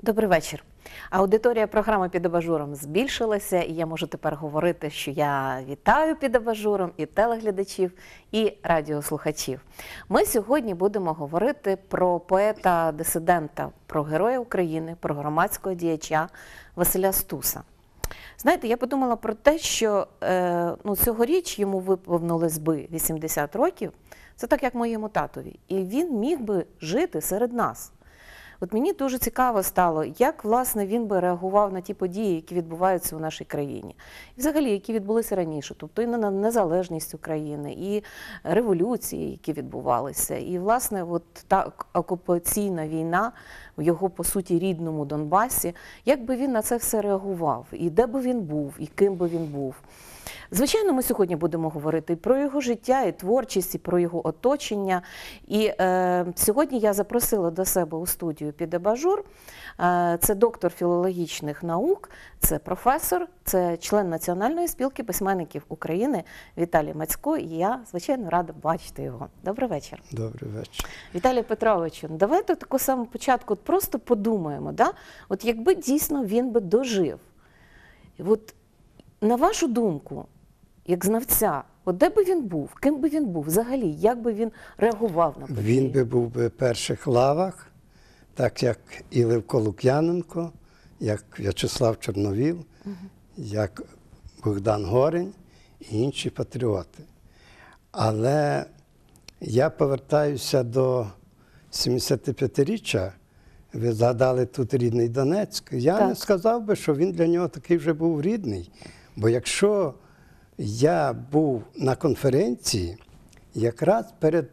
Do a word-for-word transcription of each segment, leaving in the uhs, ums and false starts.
Добрий вечір. Аудиторія програми «Під абажуром» збільшилася, і я можу тепер говорити, що я вітаю під абажуром і телеглядачів, і радіослухачів. Ми сьогодні будемо говорити про поета-дисидента, про героя України, про громадського діяча Василя Стуса. Знаєте, я подумала про те, що е, ну, цьогоріч йому виповнилось би вісімдесят років, це так, як моєму татові, і він міг би жити серед нас. От мені дуже цікаво стало, як, власне, він би реагував на ті події, які відбуваються у нашій країні. І взагалі, які відбулися раніше, тобто і на незалежність України, і революції, які відбувалися, і, власне, от та окупаційна війна в його, по суті, рідному Донбасі, як би він на це все реагував, і де би він був, і ким би він був. Звичайно, ми сьогодні будемо говорити і про його життя, і творчість, і про його оточення. І е, сьогодні я запросила до себе у студію «Під абажур». Е, це доктор філологічних наук, це професор, це член Національної спілки письменників України Віталій Мацько. І я, звичайно, рада бачити його. Добрий вечір. Добрий вечір. Віталій Петровичу, давайте тако самого початку от просто подумаємо, да? От якби дійсно він би дожив. От, на вашу думку, як знавця, от де би він був, ким би він був взагалі, як би він реагував на події? Він би був би в перших лавах, так як і Левко Лук'яненко, як В'ячеслав Чорновіл, угу. як Богдан Горень і інші патріоти. Але я повертаюся до сімдесятип'ятиріччя. Ви згадали тут рідний Донецьк. Я так. не сказав би, що він для нього такий вже був рідний. Бо якщо я був на конференції якраз перед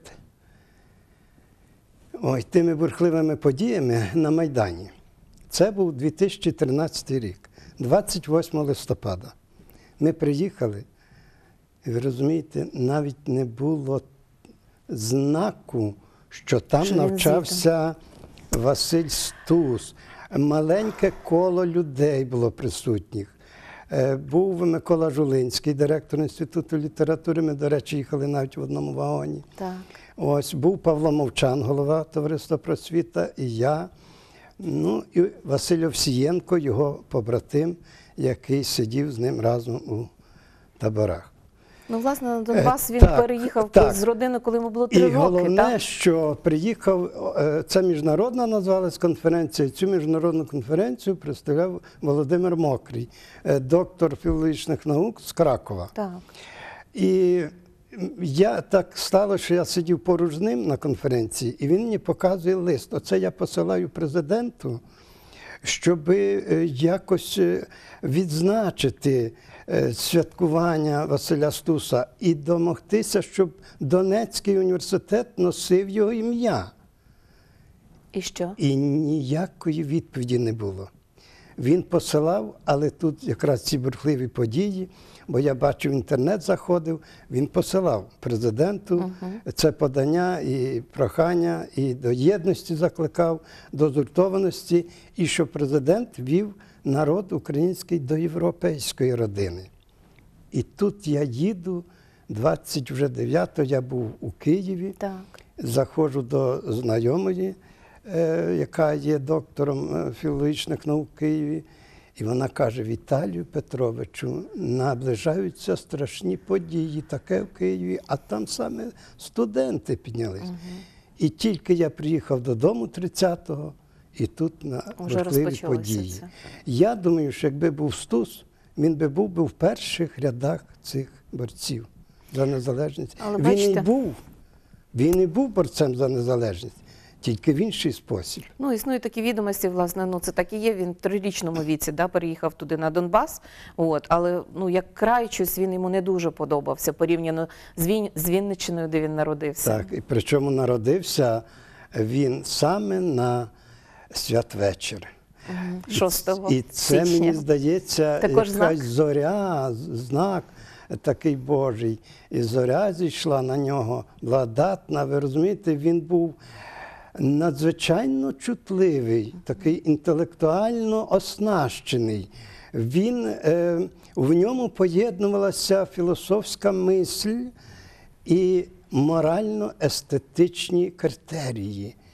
ой, тими бурхливими подіями на Майдані, це був дві тисячі тринадцятий рік, двадцять восьмого листопада. Ми приїхали, і ви розумієте, навіть не було знаку, що там що навчався Василь Стус. Маленьке коло людей було присутніх. Був Микола Жулинський, директор Інституту літератури, ми, до речі, їхали навіть в одному вагоні. Так. Ось, був Павло Мовчан, голова Товариства просвіта, і я, ну, і Василь Овсієнко, його побратим, який сидів з ним разом у таборах. Ну, власне, на Донбас він так, переїхав так. з родини, коли йому було три роки. І головне, так? що приїхав, це міжнародна називалась конференція, цю міжнародну конференцію представляв Володимир Мокрий, доктор філологічних наук з Кракова. Так. І я так стало, що я сидів поруч з ним на конференції, і він мені показує лист. Оце я посилаю президенту, щоб якось відзначити святкування Василя Стуса і домогтися, щоб Донецький університет носив його ім'я. І що? І ніякої відповіді не було. Він посилав, але тут якраз ці бурхливі події, бо я бачив, інтернет заходив, він посилав президенту угу. це подання і прохання, і до єдності закликав, до згуртованості, і щоб президент вів народ український до європейської родини. І тут я їду, двадцять дев'ятого я був у Києві, так. заходжу до знайомої, е, яка є доктором філологічних наук в Києві, і вона каже: Віталію Петровичу, наближаються страшні події, таке в Києві, а там саме студенти піднялись. Угу. І тільки я приїхав додому тридцятого, і тут на важливі події. Це. Я думаю, що якби був Стус, він би був би в перших рядах цих борців за незалежність. Але, він бачите, і був, він і був борцем за незалежність, тільки в інший спосіб. Ну, існують такі відомості, власне, ну це так і є, він в трирічному віці, да, переїхав туди на Донбас, от, але, ну, як край, щось він йому не дуже подобався, порівняно з, Він... з Вінниччиною, де він народився. Так, і причому народився він саме на святвечір. шостого І це, січня. Мені здається, також якась знак? зоря, знак такий Божий. І зоря зійшла на нього, благодатна. Ви розумієте, він був надзвичайно чутливий, такий інтелектуально оснащений. Він, е, в ньому поєднувалася філософська мисль і морально-естетичні критерії.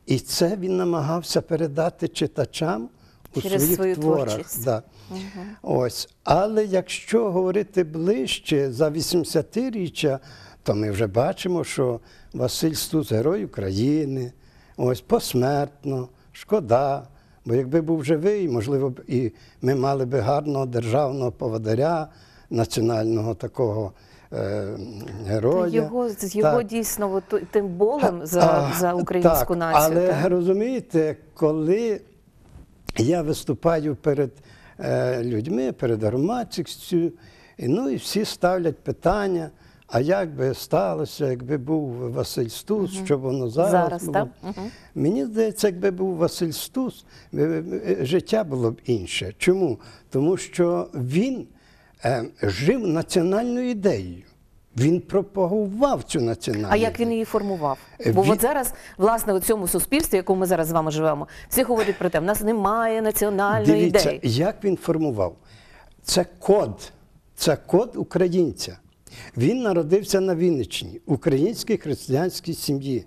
І це він намагався передати читачам у Через своїх свою творах. творчість. Да. Ось. Але якщо говорити ближче за вісімдесятиріччя, то ми вже бачимо, що Василь Стус – герой України, ось посмертно, шкода. Бо якби був живий, можливо, б і ми мали б гарного державного поводаря, національного такого е, героя. Його, з його Так. дійсно от, тим болем за, А, за українську так, націю. Але так? розумієте, коли я виступаю перед е, людьми, перед громадськістю, і, ну і всі ставлять питання, а як би сталося, якби був Василь Стус, угу. що воно зараз, зараз було. так? Угу. Мені здається, якби був Василь Стус, життя було б інше. Чому? Тому що він е, жив національною ідеєю. Він пропагував цю національну А як він ідею. її формував? Бо Він- от зараз, власне, у цьому суспільстві, в якому ми зараз з вами живемо, всі говорять про те, в нас немає національної Дивіться, ідеї. як він формував. Це код. Це код українця. Він народився на Вінниччині, українській християнській сім'ї.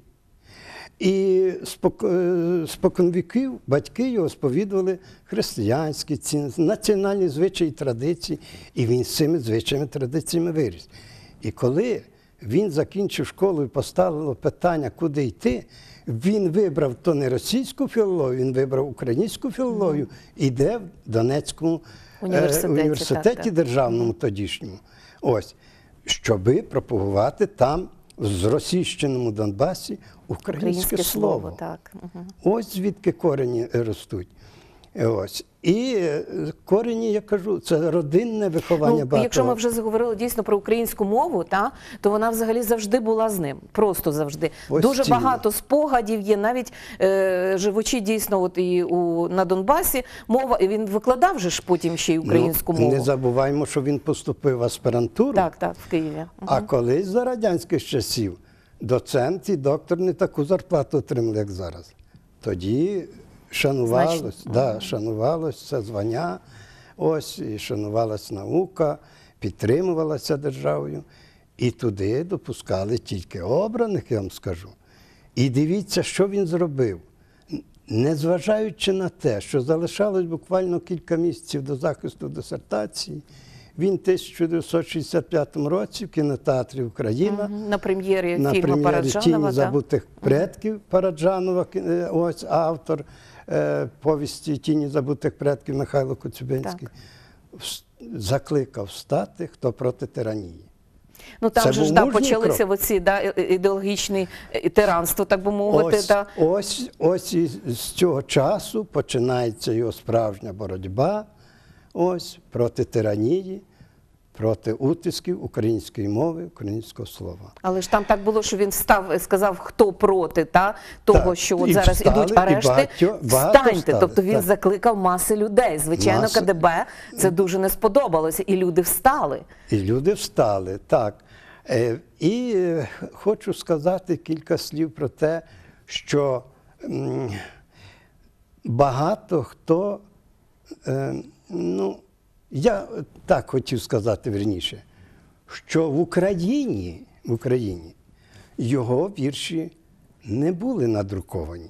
І спок- споконвіків батьки його сповідували християнські цінності, національні звичаї і традиції, і він з цими звичаями і традиціями виріс. І коли він закінчив школу і поставило питання, куди йти, він вибрав то не російську філологію, він вибрав українську філологію, і йде в Донецькому е, Університеті, університеті так, так. державному тодішньому. Ось, щоби пропагувати там, в зросійщеному Донбасі, українське, Українське слово. слово, так. Угу. Ось звідки корені ростуть. Ось. І е, корені, я кажу, це родинне виховання Ну, багато. якщо ми вже заговорили дійсно про українську мову, та, то вона взагалі завжди була з ним. Просто завжди. Постійно. Дуже багато спогадів є, навіть е, живучи дійсно от і у, на Донбасі, мова, і він викладав же ж потім ще й українську Ну, мову. Не забуваємо, що він поступив в аспірантуру, Так, так, в Києві. а колись за радянських часів доцент і доктор не таку зарплату отримали, як зараз. Тоді шанувалось, Значно. да, шанувалось це звання, ось, і шанувалась наука, підтримувалася державою. І туди допускали тільки обраних, я вам скажу. І дивіться, що він зробив. Незважаючи на те, що залишалось буквально кілька місяців до захисту дисертації, він в тисяча дев'ятсот шістдесят п'ятому році в кінотеатрі «Україна» Мгм. На прем'єрі на фільму прем'єрі Параджанова. «Тіні да. забутих предків» Параджанова, е, ось автор е, повісті «Тіні забутих предків» Михайло Коцюбинський, вс- закликав встати, хто проти тиранії. Ну там Це же був ж да, мужній почалися крок. оці да, і- ідеологічні е, тиранство, так би мовити. Ось, Да. ось, ось і з цього часу починається його справжня боротьба ось, проти тиранії, проти утисків української мови, українського слова. Але ж там так було, що він встав і сказав, хто проти та, того, Так, що от і зараз встали, ідуть і арешти. багатьо- багато Встаньте. встали, Тобто він так. закликав маси людей. Звичайно, Маси. КДБ це дуже не сподобалося, і люди встали. І люди встали, так. Е, І е, хочу сказати кілька слів про те, що м, багато хто, е, ну, я так хотів сказати вірніше, що в Україні, в Україні його вірші не були надруковані.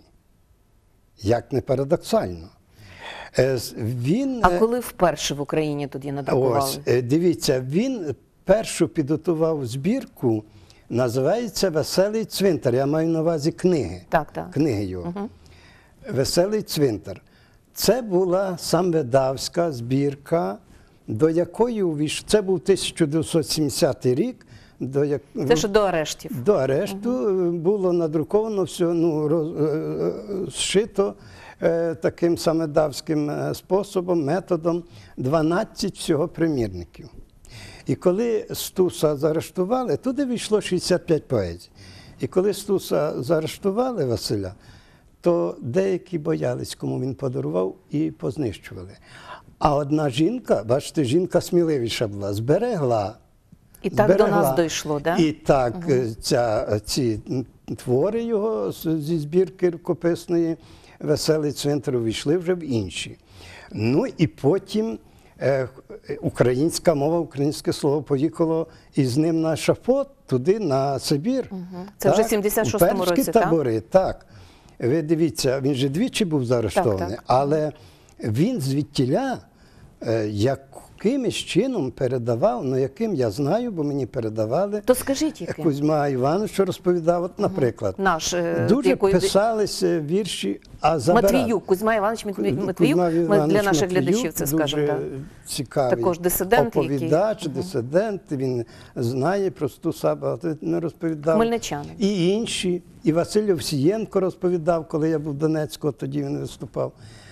Як не парадоксально. Е, з- Він, А е, коли вперше в Україні тоді надрукували? Ось, е, дивіться, він першу підготував збірку, називається «Веселий цвинтар». Я маю на увазі книги. Так, так. Книги його. «Веселий цвинтар». Це була самвидавська збірка, до якої увійшов, це був тисяча дев'ятсот сімдесятий рік, до як... Це ще до арештів. До арешту угу. було надруковано все, ну, роз, е, зшито е, таким самодавським е, способом, методом дванадцять всього примірників. І коли Стуса заарештували, туди війшло шістдесят п'ять поезій. І коли Стуса заарештували Василя, то деякі боялись, кому він подарував, і познищували. А одна жінка, бачите, жінка сміливіша була, зберегла. І так зберегла. до нас дійшло, да? І так угу. ця, ці твори його зі збірки рукописної «Веселий цвинтар» увійшли вже в інші. Ну і потім е, українська мова, українське слово поїхало із ним на ешафот, туди, на Сибір. Угу. Це вже в сімдесят шостому році, так? табори, так. ви дивіться, він же двічі був заарештований, Так, так. але він звідтіля е, якимось чином передавав, ну яким я знаю, бо мені передавали. То скажіть, яким? Кузьма Іванович розповідав, от, наприклад, Наш, е, дуже якої- писалися вірші, а забирали. Матвіюк, Кузьма Іванович Матві- Кузьма Матвіюк, ми Іванович для наших Матвіюк глядачів це скажемо. дуже Так. цікавий Також дисидент, який- оповідач, дисидент, він знає про Стуса, багато не розповідав. Хмельничанин. І інші, і Василь Овсієнко розповідав, коли я був в Донецьку, тоді він виступав.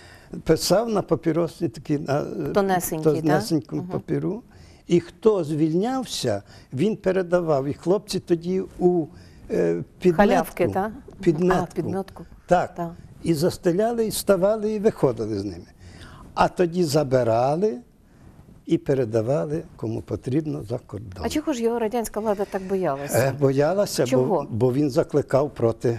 Писав на папіросні такі, на Тонесенький, так? тонесенькому папіру. І хто звільнявся, він передавав. І хлопці тоді у е, підметку. Халявки, так? Підметку. А, підметку. Так. Так. І застеляли, і ставали, і виходили з ними. А тоді забирали і передавали, кому потрібно, за кордон. А чого ж його радянська влада так боялася? Е, Боялася, Чого? бо, бо він закликав проти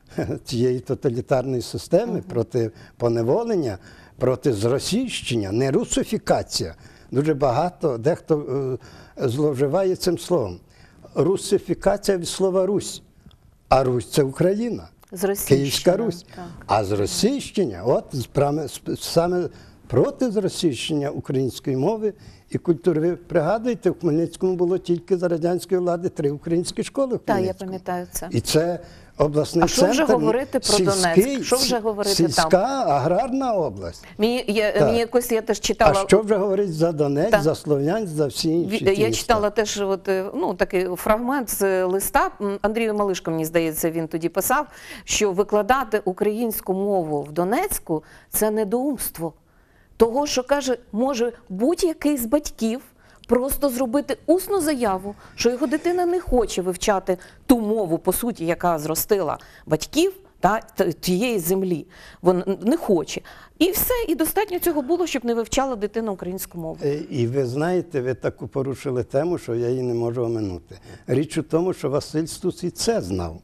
цієї тоталітарної системи, проти поневолення, проти зросійщення, не русифікація. Дуже багато, дехто е, зловживає цим словом. Русифікація від слова Русь, а Русь – це Україна. Зросійщення, Київська Русь. так. А зросійщення, от справи- сп- саме проти зросійщення української мови і культури. Ви пригадуєте, в Хмельницькому було тільки за радянської влади три українські школи в Так, я Хмельницькому. пам'ятаю це. І це обласний А що центр. вже говорити про сільський, Донецьк? Що вже говорити сільська, там? аграрна область. Мені, я, Так. мені якось я теж читала. А що вже говорить за Донецьк, Так. за Слов'янськ, за всі інші Ві- ті Я міста? читала теж от, е, ну, такий фрагмент з листа. М, Андрію Малишко, мені здається, він тоді писав, що викладати українську мову в Донецьку – це недоумство. Того, що, каже, може будь-який з батьків просто зробити усну заяву, що його дитина не хоче вивчати ту мову, по суті, яка зростила батьків, та, т- тієї землі. Він не хоче. І все, і достатньо цього було, щоб не вивчала дитина українську мову. Е, І ви знаєте, ви таку порушили тему, що я її не можу оминути. Річ у тому, що Василь Стус і це знав.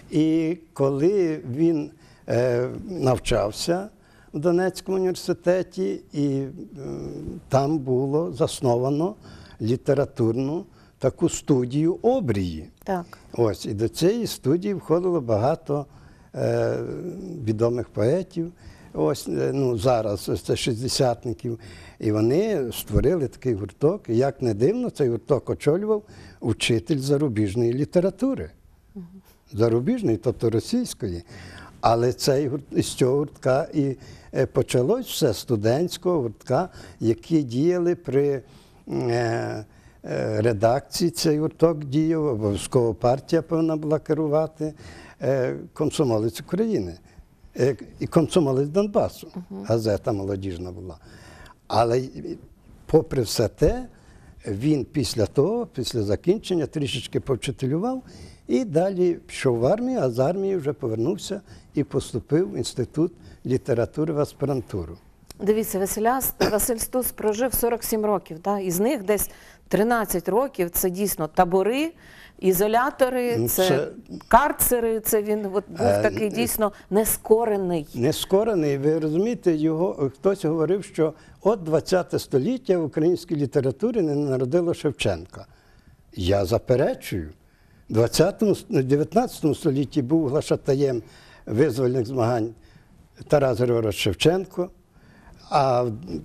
І коли він е, навчався в Донецькому університеті, і е, там було засновано літературну таку студію обрії. Так. Ось, і до цієї студії входило багато е, відомих поетів. Ось, е, ну, зараз ось це шістдесятників. І вони створили такий гурток. І як не дивно, цей гурток очолював учитель зарубіжної літератури. Зарубіжної, тобто російської. Але цей гурт, із цього гуртка і е, почалось все студентського гуртка, які діяли при е, е, редакції. Цей гурток діяв, обов'язково партія повинна була керувати, е, комсомолець України. Е, і комсомолець Донбасу, газета молодіжна була. Але попри все те, він після того, після закінчення, трішечки повчителював і далі пішов в армію, а з армії вже повернувся і поступив в Інститут літератури в аспірантуру. Дивіться, Василя, Василь Стус прожив сорок сім років, да? Із них десь тринадцять років це дійсно табори, ізолятори, Ну, це, це- карцери, це він от був Е, такий дійсно нескорений. Нескорений, ви розумієте, його хтось говорив, що от ХХ століття в українській літературі не народило Шевченка. Я заперечую. В двадцятому, дев'ятнадцятому столітті був глашатаєм визвольних змагань Тарас Григорович Шевченко, а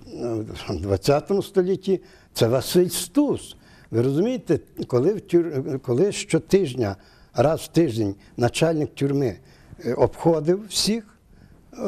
в двадцятому столітті це Василь Стус. Ви розумієте, коли, в тюр... коли щотижня, раз в тиждень начальник тюрми е, обходив всіх, е,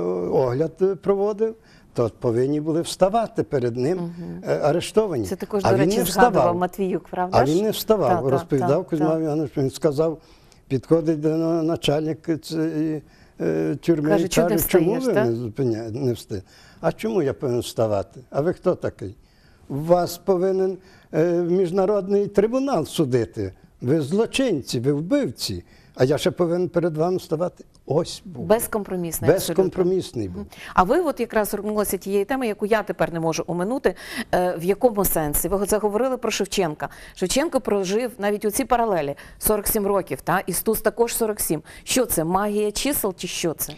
огляд проводив, то повинні були вставати перед ним е, арештовані. Це також, а до він речі, не згадував вставав. Матвіюк, правда А ж? він не вставав, Так, так, розповідав так, Кузьма так. Іванович, він сказав, підходить до начальника цієї е, тюрми Каже, і «Чого ти каже, чому встаєш, ви так?» не, зупиня... не встаєте? А чому я повинен вставати? А ви хто такий? Вас повинен е, міжнародний трибунал судити. Ви злочинці, ви вбивці. А я ще повинен перед вами ставати. Ось був. Безкомпромісний. абсолютно. Безкомпромісний був. А ви от якраз торкнулися тієї теми, яку я тепер не можу оминути. Е, в якому сенсі? Ви заговорили про Шевченка. Шевченко прожив навіть у ці паралелі сорок сім років, та? І Стус також сорок сім. Що це? Магія чисел чи що це?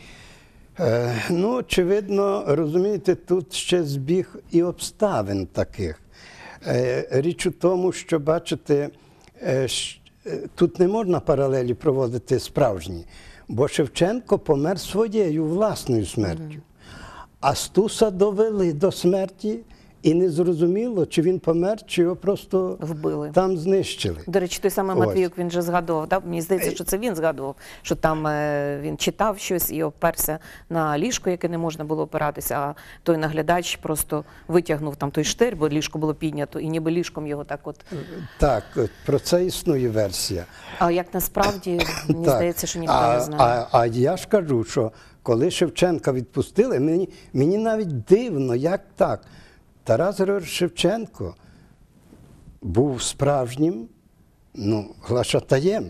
Е, ну, очевидно, розумієте, тут ще збіг і обставин таких. Е, річ у тому, що, бачите, е, щ- е, тут не можна паралелі проводити справжні, бо Шевченко помер своєю власною смертю. А Стуса довели до смерті, і не зрозуміло, чи він помер, чи його просто Вбили. там знищили. До речі, той самий Ось. Матвійок, він же згадував, да? Мені здається, що це він згадував, що там е, він читав щось і оперся на ліжко, яке не можна було опиратися, а той наглядач просто витягнув там той штир, бо ліжко було піднято, і ніби ліжком його так от. Так, про це існує версія. А як насправді, мені Так. здається, що ніхто а, не знає. А, а я ж кажу, що коли Шевченка відпустили, мені, мені навіть дивно, як так. Тарас Григорович Шевченко був справжнім, ну, глашатаєм.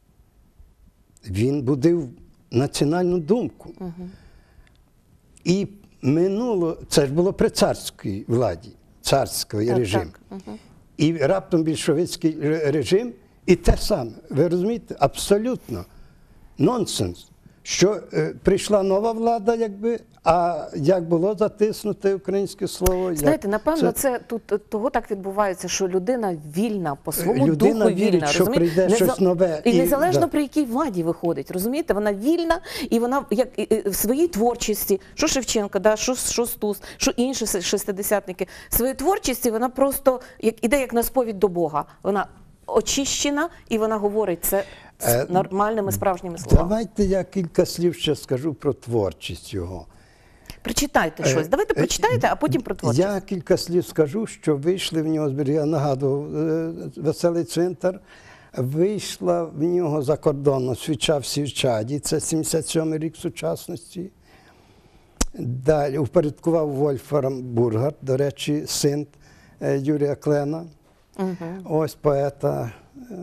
Він будив національну думку. Угу. І минуло, це ж було при царській владі, царський Так, режим. так. Угу. І раптом більшовицький ре- режим, і те саме. Ви розумієте? Абсолютно нонсенс. Що е, прийшла нова влада, якби, а як було затиснуте українське слово? як- Знаєте, напевно, це... тут того так відбувається, що людина вільна, по своєму Людина духу вірить, вільна. що розумієте? прийде Неза- щось нове. І, І- незалежно да. при якій владі виходить, розумієте? Вона вільна, і вона як і- і в своїй творчості, що Шевченко, да, що, що Стус, що інші се- шестидесятники, в своїй творчості вона просто як, іде як на сповідь до Бога. Вона очищена, і вона говорить це з Е, нормальними справжніми словами. Давайте я кілька слів ще скажу про творчість його. Прочитайте щось. Давайте прочитайте, а потім про творчість. Я кілька слів скажу, що вийшли в нього, збір- я нагадував, е, «Веселий цвинтар», вийшла в нього закордонно «Свіча в Сівчаді», це сімдесят сьомий рік сучасності. Далі упорядкував Вольфрам Бургард, до речі, син е, Юрія Клена, Угу. ось поета,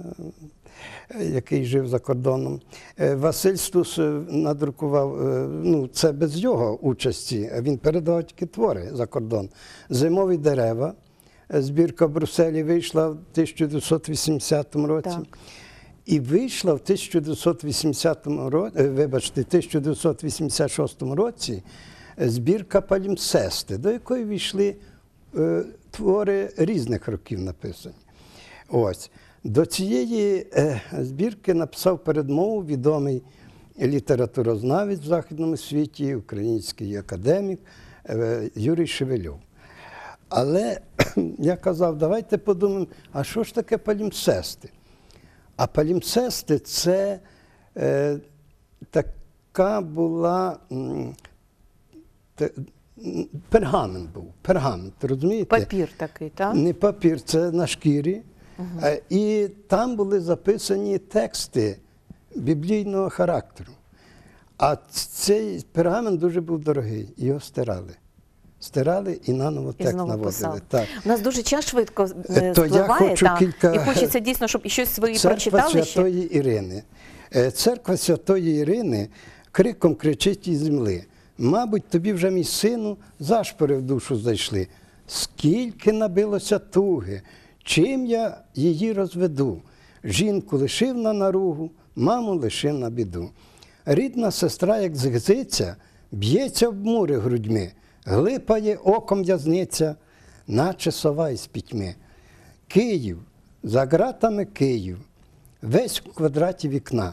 е, який жив за кордоном. Е, Василь Стус е, надрукував, е, ну це без його участі, він передавав тільки твори за кордон. «Зимові дерева», е, збірка в Брюсселі вийшла в тисяча дев'ятсот вісімдесятому році. Так. І вийшла в тисяча дев'ятсот вісімдесятому році, вибачте, тисяча дев'ятсот вісімдесят шостому році е, збірка «Палімсести», до якої війшли е, твори різних років написані. Ось. До цієї е, збірки написав передмову відомий літературознавець в західному світі, український академік е, Юрій Шевельов. Але я казав, давайте подумаємо, а що ж таке палімсести? А палімсести – це е, така була, м, те, м, пергамент був, пергамент, розумієте? Папір такий, так? Не папір, це на шкірі. Е, І там були записані тексти біблійного характеру. А цей пергамент дуже був дорогий, його стирали. Стирали і наново І текст знову наводили. писав. Так. У нас дуже час швидко Е, е, то я спливає, хочу та, кілька- і хочеться дійсно, щоб і щось свої Церква прочитали ще. Святої Ірини. Е, Церква Святої Ірини криком кричить із земли. Мабуть, тобі вже, мій сину, зашпори в душу зайшли. Скільки набилося туги, чим я її розведу? Жінку лишив на наругу, маму лишив на біду. Рідна сестра, як згзиця, б'ється об мури грудьми, глипає оком в'язниця, наче сова із пітьми. Київ, за ґратами Київ, весь у квадраті вікна.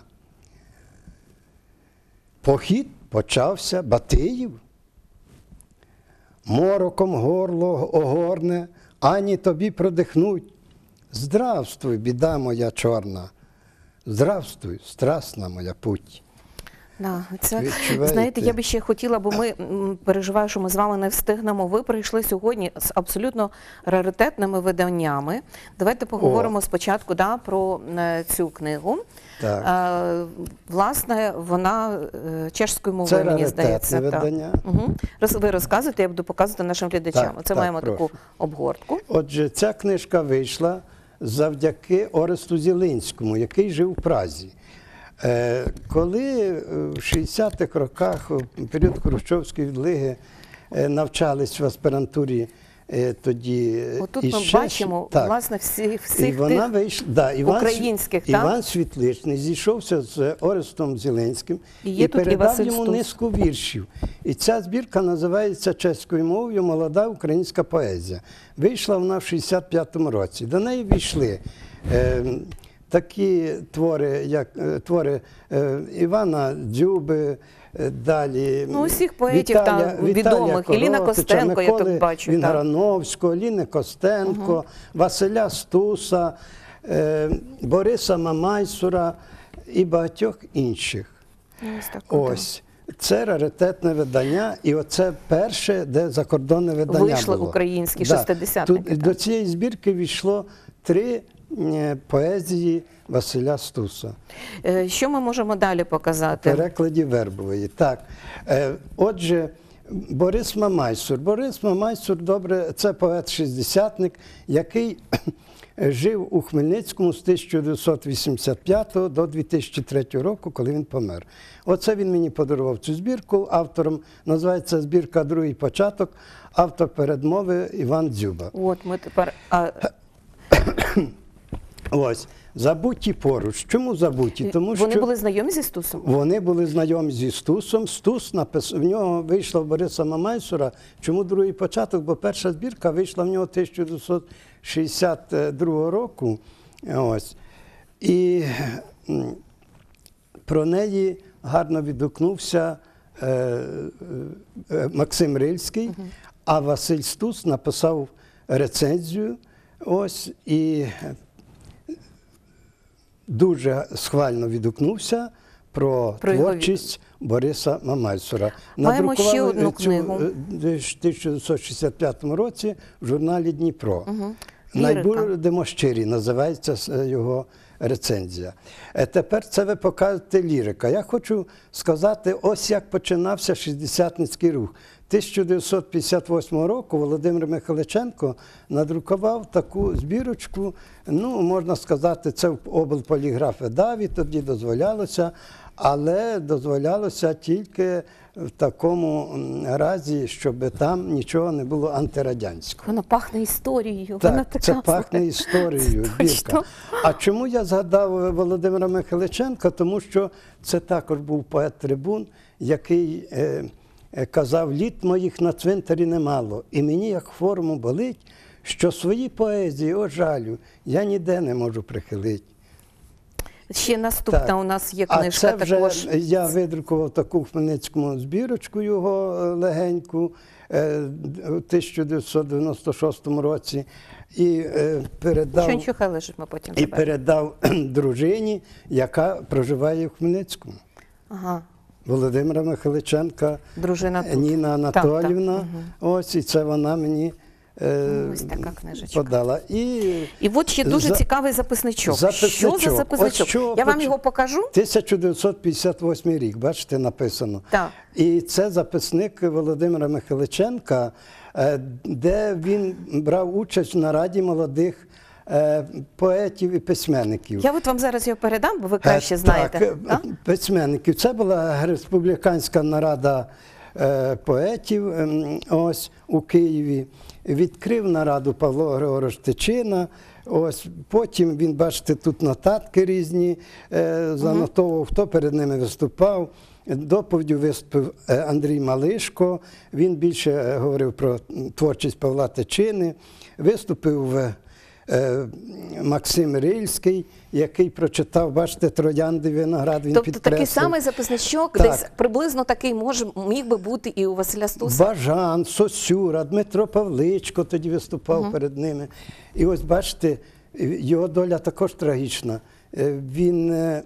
Похід почався Батиїв. Мороком горло огорне, ані тобі продихнуть. Здравствуй, біда моя чорна, здравствуй, страсна моя путь. Да, це, Відчуваєте? знаєте, я би ще хотіла, бо ми м, переживаю, що ми з вами не встигнемо. Ви прийшли сьогодні з абсолютно раритетними виданнями. Давайте поговоримо О. спочатку да, про е, цю книгу. Так. Е, власне, вона е, чеською мовою, Це мені раритетне здається. видання. Угу. Ви розказуєте, я буду показувати нашим глядачам. Так, Це так, маємо прошу. таку обгортку. Отже, ця книжка вийшла завдяки Оресту Зілинському, який жив у Празі. Е, Коли в шістдесятих роках, у період Хрущовської відлиги, е, навчались в аспірантурі е, тоді Отут і ми ще- бачимо, так. власне, всі, І всіх вона тих вийшла, да, Іван, українських, так? Іван Світличний зійшовся з Орестом Зілинським І і, є тут і передав Василь йому Стус. низку віршів. І ця збірка називається чеською мовою «Молода українська поезія». Вийшла вона в шістдесят п'ятому році. До неї війшли е, такі твори, як е, твори е, Івана Дзюби, е, далі Ну, усіх поетів там відомих. Ілліна Костенко, я Миколи тут бачу, так. Вінграновського, Ліни Костенко, Василя Стуса, е, Бориса Мамайсура і багатьох інших. Ось так, от. Ось. Це раритетне видання, і оце перше, де закордонне видання Вийшли було. українські Да. шестидесятники, Тут так. до цієї збірки війшло три е, поезії Василя Стуса. Е, Що ми можемо далі В показати? перекладі Вербової. Так. Е, Отже, Борис Мамайсур. Борис Мамайсур, добре, це поет-шістдесятник, який жив у Хмельницькому з тисяча дев'ятсот вісімдесят п'ятого до дві тисячі третього року, коли він помер. Оце він мені подарував цю збірку. Автором називається збірка «Другий початок», автор передмови Іван Дзюба. От ми тепер... А, Ось. «Забуті поруч». Чому забуті? Тому вони що були знайомі зі Стусом? вони були знайомі зі Стусом. Стус напис... в нього вийшла в Бориса Мамайсура. Чому другий початок? Бо перша збірка вийшла в нього тисяча дев'ятсот шістдесят другого року. Ось. І м, про неї гарно відгукнувся е, е, Максим Рильський, угу. А Василь Стус написав рецензію. Ось, і дуже схвально відгукнувся про, про творчість його... Бориса Мамайсура. Маємо ще одну цю книгу. в тисяча дев'ятсот шістдесят п'ятому році в журналі «Дніпро». Угу. «Найбудемо щирі» називається його рецензія. Е, Тепер це ви покажете лірика. Я хочу сказати, ось як починався шістдесятницький рух. тисяча дев'ятсот п'ятдесят восьмого року Володимир Михайличенко надрукував таку збірочку, ну, можна сказати, це в облполіграф-видаві, тоді дозволялося, але дозволялося тільки в такому разі, щоб там нічого не було антирадянського. Воно пахне історією. Так, Вона така, це пахне історією, збірка. А чому я згадав Володимира Михайличенка? Тому що це також був поет-трибун, який е, е, казав, літ моїх на цвинтарі немало, і мені як форму болить, що свої поезії, о жалю, я ніде не можу прихилити. Ще наступна Так. у нас є книжка а це вже також. Я видрукував таку в Хмельницькому збірочку його легеньку у тисяча дев'ятсот дев'яносто шостому році і передав, Що нічого, хай лежить, ми потім і заберемо. передав дружині, яка проживає в Хмельницькому. Ага. Володимира Михайличенка, Дружина тут. Ніна Анатоліївна. Так, так. Ось, і це вона мені е, Ось така книжечка. подала. І І от ще дуже За- цікавий записничок. записничок. Що за записничок? От що Я вам поч- його покажу. тисяча дев'ятсот п'ятдесят восьмий рік, бачите, написано. Так. І це записник Володимира Михайличенка, е, де він брав участь в нараді молодих е, поетів і письменників. Я от вам зараз його передам, бо ви краще Е, знаєте. Так, Так? письменників. Це була республіканська нарада е, поетів ем, ось у Києві. Відкрив нараду Павло Григорович Тичина. Ось, потім він, бачите, тут нотатки різні е, занотовував, хто перед ними виступав. Доповіддю виступив е, Андрій Малишко, він більше е, говорив про творчість Павла Тичини. Виступив е, е, Максим Рильський, який прочитав, бачите, «Троянди виноград», він Тобто такий підкреслив. самий записничок, Так. десь приблизно такий може, міг би бути і у Василя Стуса. Бажан, Сосюра, Дмитро Павличко тоді виступав uh-huh. перед ними. І ось бачите, його доля також трагічна. Він е,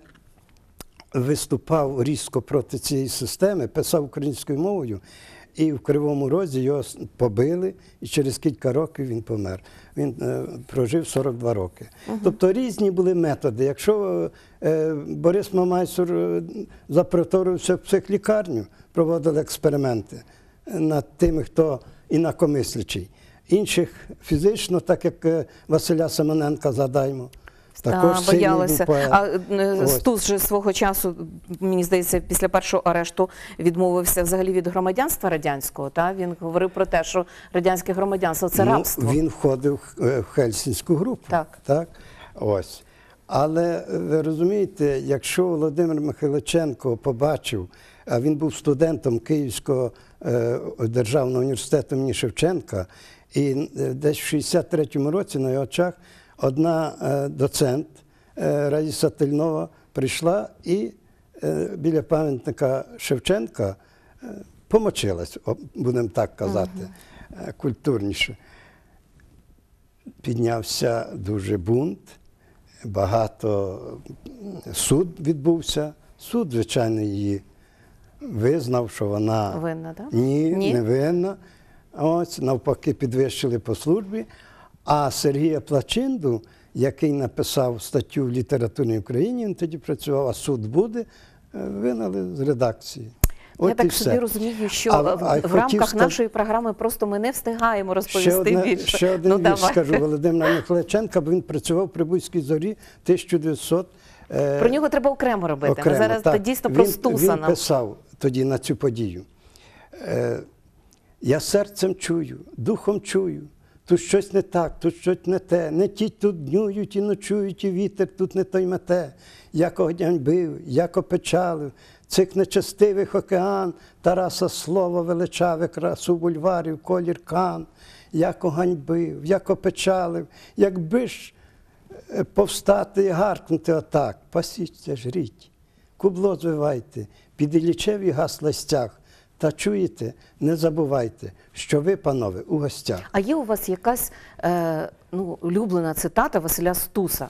виступав різко проти цієї системи, писав українською мовою, і в Кривому Розі його побили, і через кілька років він помер. Він е, прожив сорок два роки. Uh-huh. Тобто різні були методи. Якщо е, Борис Мамайсур е, запроторився в психлікарню, проводили експерименти над тими, хто інакомислячий. Інших фізично, так як е, Василя Семененка, згадаймо. Також Та, сильний боялися. був поет. А е, Ось. Стус же свого часу, мені здається, після першого арешту відмовився взагалі від громадянства радянського. Та? Він говорив про те, що радянське громадянство – це Ну, рабство. він входив в Хельсінську групу. Так. Так? Ось. Але ви розумієте, якщо Володимир Михайличенко побачив, а він був студентом Київського е, державного університету імені Шевченка, і десь в шістдесят третьому році на його очах одна е, доцент е, Раїса Тельнова прийшла і е, біля пам'ятника Шевченка е, помочилась, о, будемо так казати, е, культурніше. Піднявся дуже бунт, багато суд відбувся. Суд, звичайно, її визнав, що вона Винна, так? ні, Ні? не винна. Ось, навпаки, підвищили по службі. А Сергія Плачинду, який написав статтю в літературній Україні, він тоді працював, а суд буде, вигнали з редакції. От Я і так все. собі розумію, що А- в, а в хотів рамках сказ- нашої програми просто ми не встигаємо розповісти Ще, одне, більше. ще один Ну, вірш давай. скажу Володимира Михайличенка, бо він працював при Буйській зорі тисяча дев'ятсот. е, Про нього треба окремо робити. окремо, Ми зараз так. та дійсно про Він- Стуса Він нам. писав тоді на цю подію. Е, Я серцем чую, духом чую, тут щось не так, тут щось не те, не ті тут днюють і ночують, і вітер тут не той мете. Як огняньбив, як опечалив, цих нечестивих океан, Тараса слово величаве, красу бульварів, колір кан, як оганьбив, як опечалив, якби ж е, повстати і гаркнути отак, пасіться, жріть, кубло звивайте, під Іллічеві гасла стяг, та чуєте, не забувайте, що ви, панове, у гостях. А є у вас якась е, ну, улюблена цитата Василя Стуса?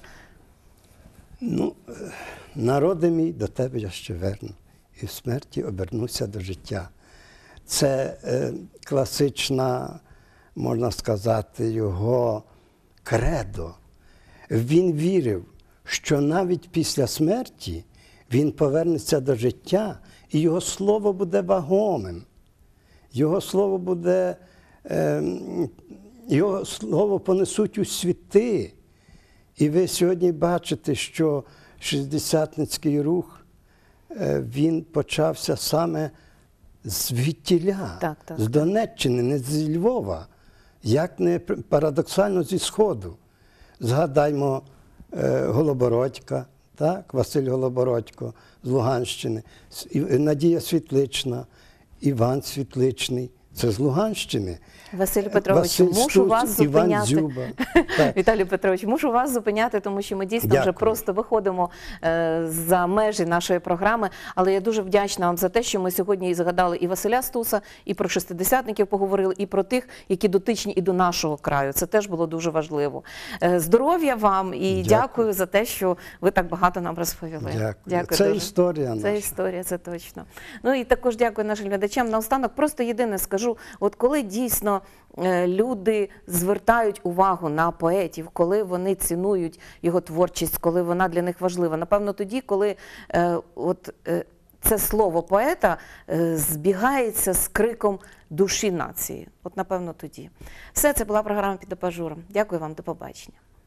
Ну, е, народи мій, до тебе я ще верну, і в смерті обернуся до життя. Це е, класична, можна сказати, його кредо. Він вірив, що навіть після смерті він повернеться до життя, і його слово буде вагомим. Його слово буде, е, його слово понесуть у світи. І ви сьогодні бачите, що шістдесятницький рух, е, він почався саме звідтіля, Так, так. з Донеччини, не з Львова, як не парадоксально зі Сходу. Згадаймо е, Голобородька, так, Василь Голобородько з Луганщини, С- і- Надія Світлична, Іван Світличний, це з Луганщини. Василь Петрович, Василь мушу Стус, вас Іван зупиняти. Дзюба. Так. Віталій Петрович, мушу вас зупиняти, тому що ми дійсно вже Дякую. просто виходимо е, за межі нашої програми. Але я дуже вдячна вам за те, що ми сьогодні і згадали і Василя Стуса, і про шестидесятників поговорили, і про тих, які дотичні і до нашого краю. Це теж було дуже важливо. Е, здоров'я вам і дякую. Дякую. за те, що ви так багато нам розповіли. Дякую. Це дуже. історія наша. Це історія, це точно. Ну і також дякую нашим глядачам. Наостанок просто єдине скажу, от коли дійсно е, люди звертають увагу на поетів, коли вони цінують його творчість, коли вона для них важлива, напевно тоді, коли е, от, е, це слово поета е, збігається з криком душі нації. От напевно тоді. Все, це була програма «Під абажуром». Дякую вам, до побачення.